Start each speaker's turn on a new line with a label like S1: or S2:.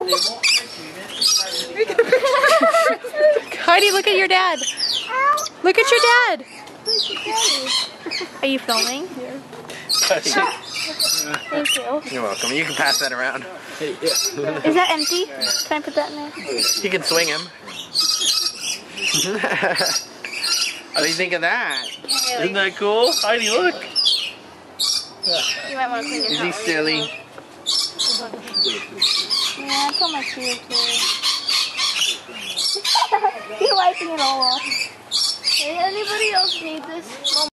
S1: Heidi, look at your dad. Look at your dad. Are you filming?
S2: Yeah.
S1: Thank you.
S2: You're welcome. You can pass that around.
S1: Is that empty? Can I put that in there?
S2: You can swing him. What do you think of that?
S3: Isn't that cool? Heidi, look.
S1: You might want to clean your
S2: Is he silly?
S1: Yeah, it's on my shoe too. You're wiping it all off. Hey, anybody else need this?